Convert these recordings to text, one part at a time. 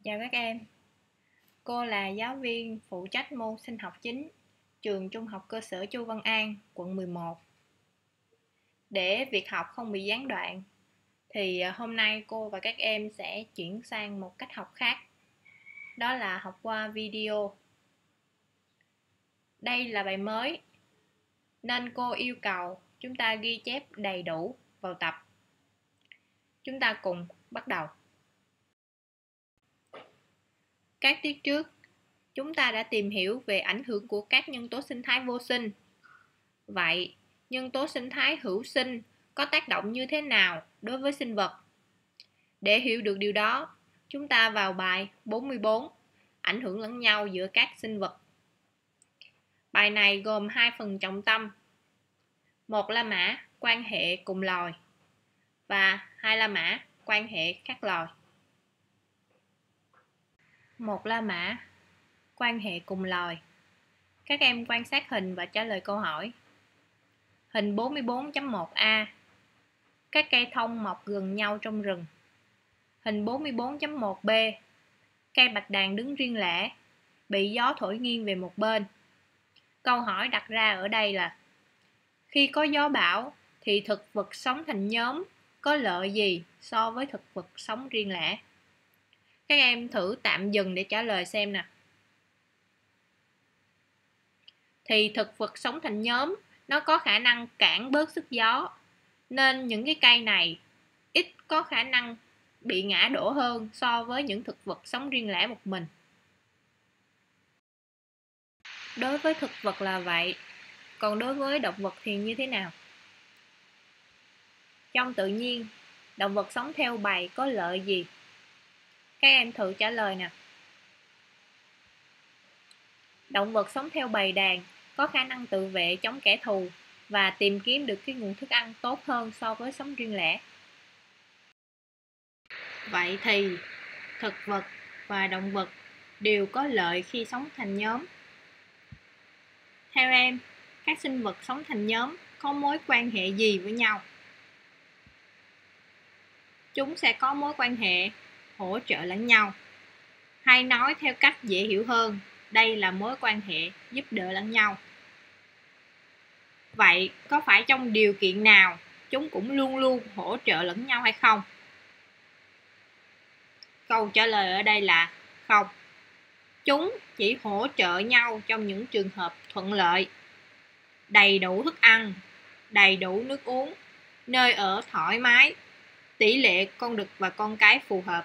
Chào các em, cô là giáo viên phụ trách môn sinh học chính, trường Trung học cơ sở Chu Văn An, quận 11. Để việc học không bị gián đoạn, thì hôm nay cô và các em sẽ chuyển sang một cách học khác, đó là học qua video. Đây là bài mới, nên cô yêu cầu chúng ta ghi chép đầy đủ vào tập. Chúng ta cùng bắt đầu. Các tiết trước, chúng ta đã tìm hiểu về ảnh hưởng của các nhân tố sinh thái vô sinh. Vậy, nhân tố sinh thái hữu sinh có tác động như thế nào đối với sinh vật? Để hiểu được điều đó, chúng ta vào bài 44, ảnh hưởng lẫn nhau giữa các sinh vật. Bài này gồm 2 phần trọng tâm. Một là mã quan hệ cùng loài và 2 là mã quan hệ khác loài. Một là mã quan hệ cùng loài. Các em quan sát hình và trả lời câu hỏi. Hình 44.1a. Các cây thông mọc gần nhau trong rừng. Hình 44.1b. Cây bạch đàn đứng riêng lẻ, bị gió thổi nghiêng về một bên. Câu hỏi đặt ra ở đây là: khi có gió bão thì thực vật sống thành nhóm có lợi gì so với thực vật sống riêng lẻ? Các em thử tạm dừng để trả lời xem nè. Thì thực vật sống thành nhóm nó có khả năng cản bớt sức gió, nên những cái cây này ít có khả năng bị ngã đổ hơn so với những thực vật sống riêng lẻ một mình. Đối với thực vật là vậy, còn đối với động vật thì như thế nào? Trong tự nhiên, động vật sống theo bầy có lợi gì? Các em thử trả lời nè. Động vật sống theo bầy đàn có khả năng tự vệ chống kẻ thù và tìm kiếm được cái nguồn thức ăn tốt hơn so với sống riêng lẻ. Vậy thì thực vật và động vật đều có lợi khi sống thành nhóm. Theo em, các sinh vật sống thành nhóm có mối quan hệ gì với nhau? Chúng sẽ có mối quan hệ hỗ trợ lẫn nhau. Hay nói theo cách dễ hiểu hơn, đây là mối quan hệ giúp đỡ lẫn nhau. Vậy có phải trong điều kiện nào chúng cũng luôn luôn hỗ trợ lẫn nhau hay không? Câu trả lời ở đây là không. Chúng chỉ hỗ trợ nhau trong những trường hợp thuận lợi, đầy đủ thức ăn, đầy đủ nước uống, nơi ở thoải mái, tỷ lệ con đực và con cái phù hợp.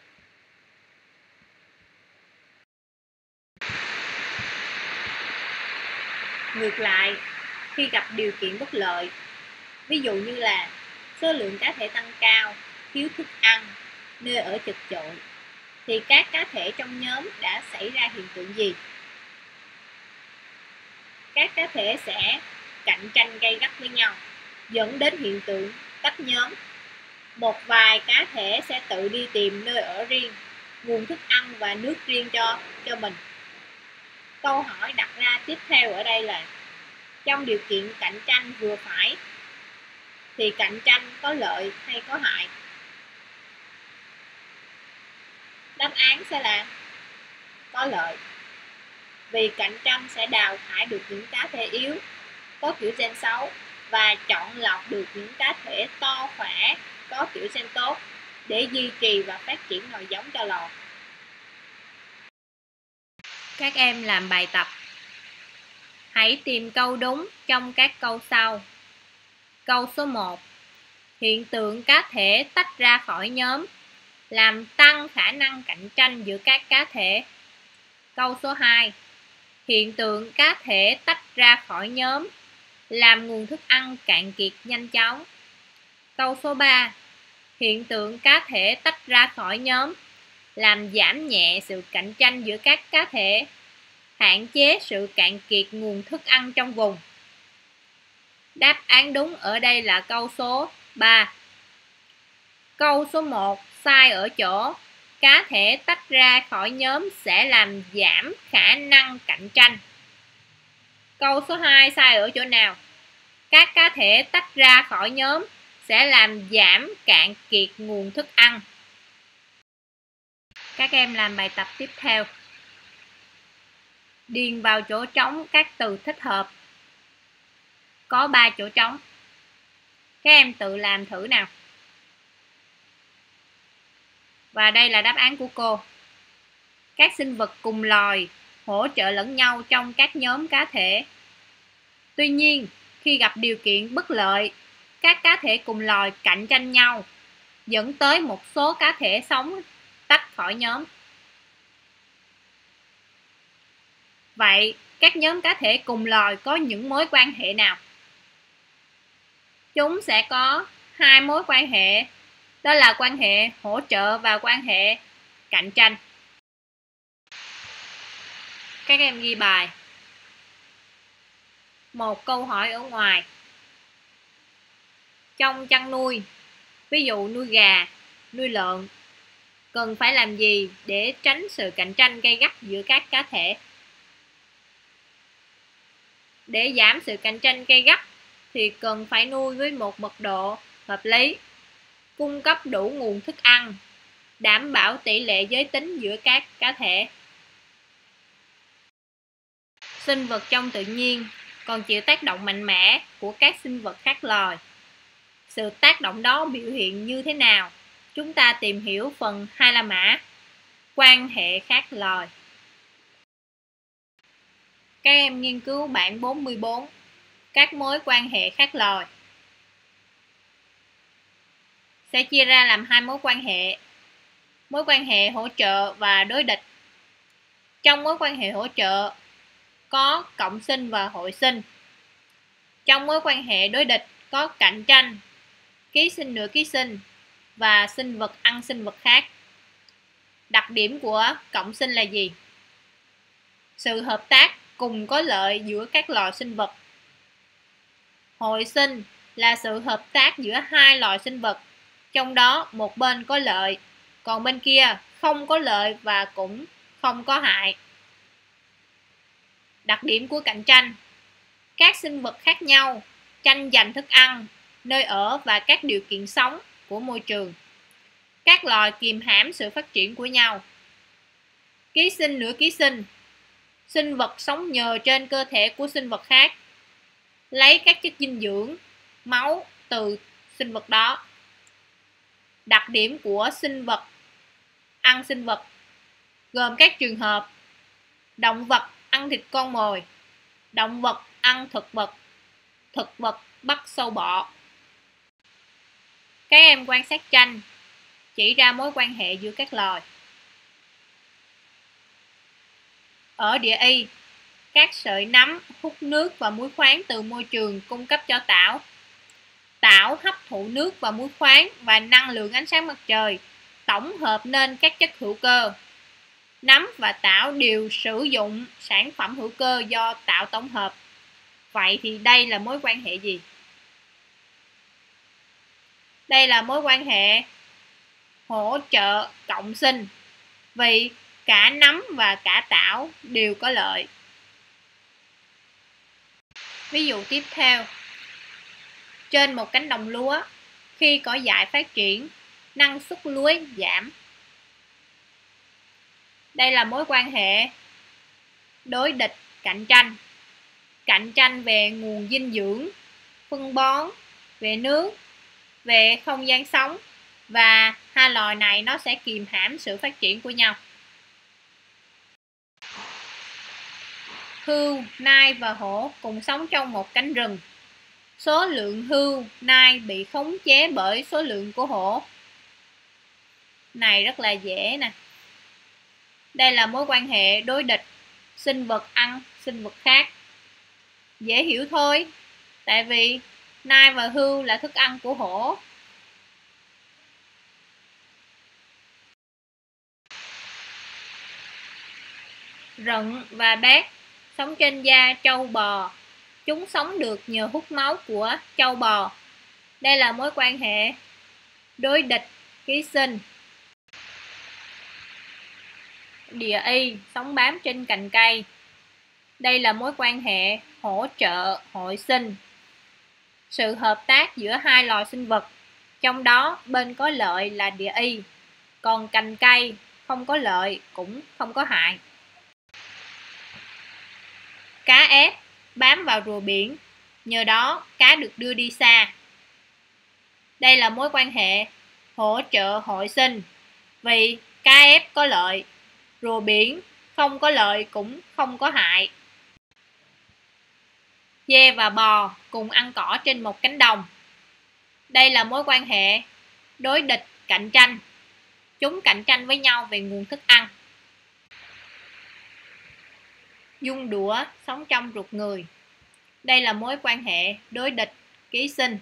Ngược lại, khi gặp điều kiện bất lợi, ví dụ như là số lượng cá thể tăng cao, thiếu thức ăn, nơi ở chật chội, thì các cá thể trong nhóm đã xảy ra hiện tượng gì? Các cá thể sẽ cạnh tranh gay gắt với nhau, dẫn đến hiện tượng tách nhóm. Một vài cá thể sẽ tự đi tìm nơi ở riêng, nguồn thức ăn và nước riêng cho mình. Câu hỏi đặt ra tiếp theo ở đây là: trong điều kiện cạnh tranh vừa phải thì cạnh tranh có lợi hay có hại? Đáp án sẽ là có lợi. Vì cạnh tranh sẽ đào thải được những cá thể yếu, có kiểu gen xấu và chọn lọc được những cá thể to khỏe, có kiểu gen tốt để duy trì và phát triển nòi giống cho lò. Các em làm bài tập. Hãy tìm câu đúng trong các câu sau. Câu số 1. Hiện tượng cá thể tách ra khỏi nhóm làm tăng khả năng cạnh tranh giữa các cá thể. Câu số 2. Hiện tượng cá thể tách ra khỏi nhóm làm nguồn thức ăn cạn kiệt nhanh chóng. Câu số 3. Hiện tượng cá thể tách ra khỏi nhóm làm giảm nhẹ sự cạnh tranh giữa các cá thể, hạn chế sự cạn kiệt nguồn thức ăn trong vùng. Đáp án đúng ở đây là câu số 3. Câu số 1 sai ở chỗ cá thể tách ra khỏi nhóm sẽ làm giảm khả năng cạnh tranh. Câu số 2 sai ở chỗ nào? Các cá thể tách ra khỏi nhóm sẽ làm giảm cạn kiệt nguồn thức ăn. Các em làm bài tập tiếp theo. Điền vào chỗ trống các từ thích hợp. Có 3 chỗ trống. Các em tự làm thử nào. Và đây là đáp án của cô. Các sinh vật cùng loài hỗ trợ lẫn nhau trong các nhóm cá thể. Tuy nhiên, khi gặp điều kiện bất lợi, các cá thể cùng loài cạnh tranh nhau, dẫn tới một số cá thể sống tách khỏi nhóm. Vậy, các nhóm cá thể cùng loài có những mối quan hệ nào? Chúng sẽ có 2 mối quan hệ, đó là quan hệ hỗ trợ và quan hệ cạnh tranh. Các em ghi bài. Một câu hỏi ở ngoài. Trong chăn nuôi, ví dụ nuôi gà, nuôi lợn, cần phải làm gì để tránh sự cạnh tranh gay gắt giữa các cá thể? Để giảm sự cạnh tranh gay gắt thì cần phải nuôi với một mật độ hợp lý, cung cấp đủ nguồn thức ăn, đảm bảo tỷ lệ giới tính giữa các cá thể. Sinh vật trong tự nhiên còn chịu tác động mạnh mẽ của các sinh vật khác loài. Sự tác động đó biểu hiện như thế nào? Chúng ta tìm hiểu phần 2 la mã, quan hệ khác loài. Các em nghiên cứu bảng 44, các mối quan hệ khác loài. Sẽ chia ra làm 2 mối quan hệ. Mối quan hệ hỗ trợ và đối địch. Trong mối quan hệ hỗ trợ có cộng sinh và hội sinh. Trong mối quan hệ đối địch có cạnh tranh, ký sinh nửa ký sinh và sinh vật ăn sinh vật khác. Đặc điểm của cộng sinh là gì? Sự hợp tác cùng có lợi giữa các loài sinh vật. Hội sinh là sự hợp tác giữa 2 loài sinh vật, trong đó một bên có lợi, còn bên kia không có lợi và cũng không có hại. Đặc điểm của cạnh tranh. Các sinh vật khác nhau tranh giành thức ăn, nơi ở và các điều kiện sống của môi trường. Các loài kìm hãm sự phát triển của nhau. Ký sinh nửa ký sinh. Sinh vật sống nhờ trên cơ thể của sinh vật khác, lấy các chất dinh dưỡng, máu từ sinh vật đó. Đặc điểm của sinh vật ăn sinh vật gồm các trường hợp: động vật ăn thịt con mồi, động vật ăn thực vật bắt sâu bọ. Các em quan sát tranh, chỉ ra mối quan hệ giữa các loài. Ở địa y, các sợi nấm hút nước và muối khoáng từ môi trường cung cấp cho tảo. Tảo hấp thụ nước và muối khoáng và năng lượng ánh sáng mặt trời, tổng hợp nên các chất hữu cơ. Nấm và tảo đều sử dụng sản phẩm hữu cơ do tảo tổng hợp. Vậy thì đây là mối quan hệ gì? Đây là mối quan hệ hỗ trợ cộng sinh, vì cả nấm và cả tảo đều có lợi. Ví dụ tiếp theo. Trên một cánh đồng lúa, khi cỏ dại phát triển, năng suất lúa giảm. Đây là mối quan hệ đối địch cạnh tranh. Cạnh tranh về nguồn dinh dưỡng, phân bón, về nước, về không gian sống, và 2 loài này nó sẽ kìm hãm sự phát triển của nhau. Hươu, nai và hổ cùng sống trong một cánh rừng. Số lượng hươu, nai bị khống chế bởi số lượng của hổ. Này rất là dễ nè. Đây là mối quan hệ đối địch, sinh vật ăn sinh vật khác. Dễ hiểu thôi, tại vì nai và hươu là thức ăn của hổ. Rận và bát sống trên da trâu bò. Chúng sống được nhờ hút máu của trâu bò. Đây là mối quan hệ đối địch ký sinh. Địa y sống bám trên cành cây. Đây là mối quan hệ hỗ trợ hội sinh. Sự hợp tác giữa 2 loài sinh vật, trong đó bên có lợi là địa y, còn cành cây không có lợi cũng không có hại. Cá ép bám vào rùa biển, nhờ đó cá được đưa đi xa. Đây là mối quan hệ hỗ trợ hội sinh, vì cá ép có lợi, rùa biển không có lợi cũng không có hại. Dê và bò cùng ăn cỏ trên một cánh đồng. Đây là mối quan hệ đối địch cạnh tranh. Chúng cạnh tranh với nhau về nguồn thức ăn. Giun đũa sống trong ruột người. Đây là mối quan hệ đối địch ký sinh.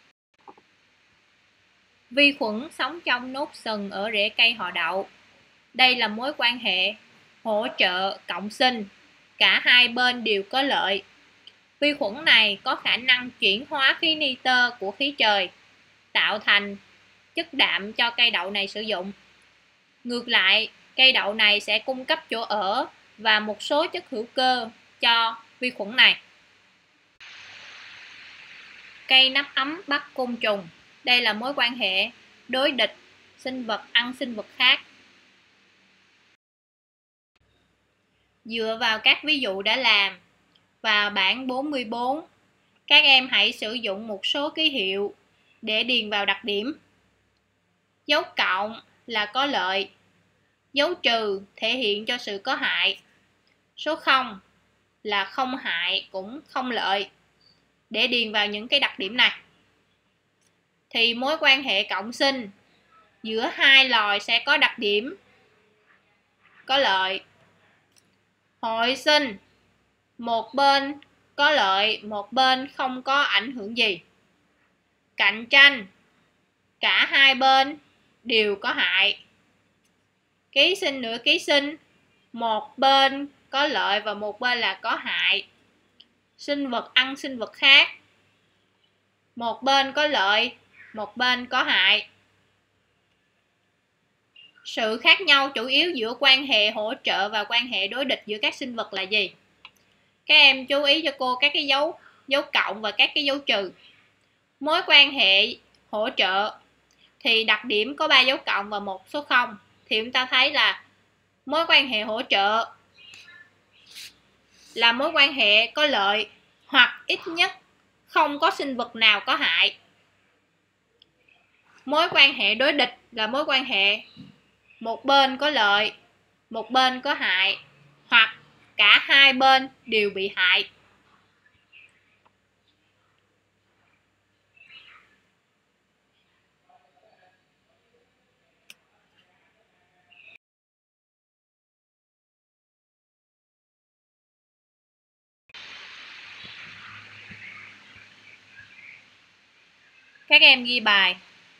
Vi khuẩn sống trong nốt sừng ở rễ cây họ đậu. Đây là mối quan hệ hỗ trợ cộng sinh. Cả hai bên đều có lợi. Vi khuẩn này có khả năng chuyển hóa khí nitơ của khí trời, tạo thành chất đạm cho cây đậu này sử dụng. Ngược lại, cây đậu này sẽ cung cấp chỗ ở và một số chất hữu cơ cho vi khuẩn này. Cây nắp ấm bắt côn trùng. Đây là mối quan hệ đối địch sinh vật ăn sinh vật khác. Dựa vào các ví dụ đã làm và bảng 44, các em hãy sử dụng một số ký hiệu để điền vào đặc điểm. Dấu cộng là có lợi, dấu trừ thể hiện cho sự có hại, số 0 là không hại cũng không lợi. Để điền vào những cái đặc điểm này thì mối quan hệ cộng sinh giữa hai loài sẽ có đặc điểm có lợi. Hội sinh, một bên có lợi, một bên không có ảnh hưởng gì. Cạnh tranh, cả hai bên đều có hại. Ký sinh nửa ký sinh, một bên có lợi và một bên là có hại. Sinh vật ăn sinh vật khác, một bên có lợi, một bên có hại. Sự khác nhau chủ yếu giữa quan hệ hỗ trợ và quan hệ đối địch giữa các sinh vật là gì? Các em chú ý cho cô các cái dấu cộng và các cái dấu trừ. Mối quan hệ hỗ trợ thì đặc điểm có 3 dấu cộng và một số 0. Thì chúng ta thấy là mối quan hệ hỗ trợ là mối quan hệ có lợi hoặc ít nhất không có sinh vật nào có hại. Mối quan hệ đối địch là mối quan hệ một bên có lợi, một bên có hại, hoặc cả hai bên đều bị hại. Các em ghi bài.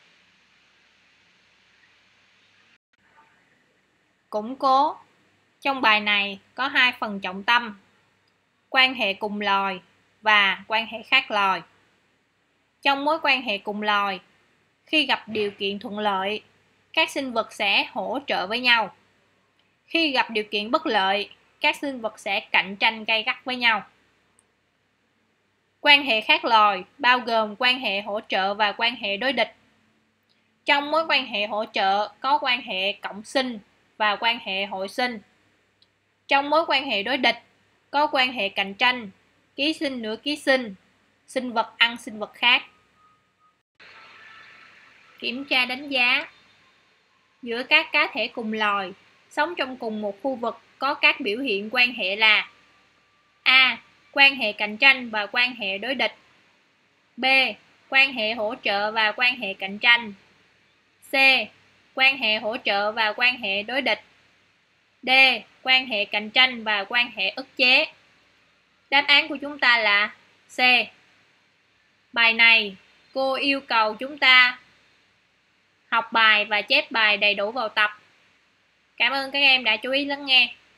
Củng cố. Trong bài này có 2 phần trọng tâm: quan hệ cùng loài và quan hệ khác loài. Trong mối quan hệ cùng loài, khi gặp điều kiện thuận lợi, các sinh vật sẽ hỗ trợ với nhau. Khi gặp điều kiện bất lợi, các sinh vật sẽ cạnh tranh gay gắt với nhau. Quan hệ khác loài bao gồm quan hệ hỗ trợ và quan hệ đối địch. Trong mối quan hệ hỗ trợ có quan hệ cộng sinh và quan hệ hội sinh. Trong mối quan hệ đối địch có quan hệ cạnh tranh, ký sinh nửa ký sinh, sinh vật ăn sinh vật khác. Kiểm tra đánh giá. Giữa các cá thể cùng loài sống trong cùng một khu vực có các biểu hiện quan hệ là: A. Quan hệ cạnh tranh và quan hệ đối địch. B. Quan hệ hỗ trợ và quan hệ cạnh tranh. C. Quan hệ hỗ trợ và quan hệ đối địch. D. Quan hệ cạnh tranh và quan hệ ức chế. Đáp án của chúng ta là C. Bài này cô yêu cầu chúng ta học bài và chép bài đầy đủ vào tập. Cảm ơn các em đã chú ý lắng nghe.